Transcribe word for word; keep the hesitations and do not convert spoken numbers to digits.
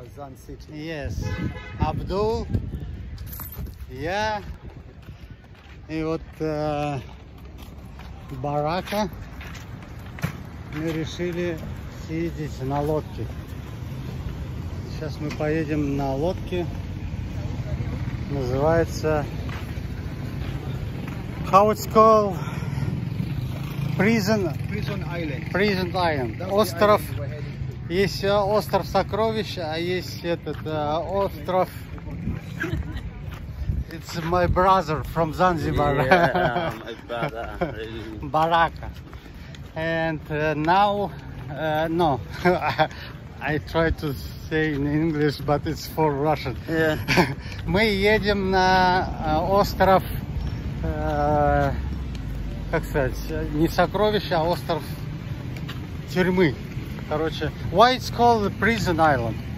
Zanzibар. Yes. Абдул, я и вот э, Барака. Мы решили съездить на лодке. Сейчас мы поедем на лодке. Называется how it's called? Prison. Prison Island. Prison Island. That's Остров. the island we're heading to. Есть э, остров Сокровищ, а есть этот э, остров. It's my brother from Zanzibar. Yeah, my brother, really. Baraka. And uh, now, uh, no, I try to say in English, but it's for Russian. Yeah. Мы едем на э, остров, э, как сказать, не Сокровища, а остров Тюрьмы. Короче, why it's called Prison Island?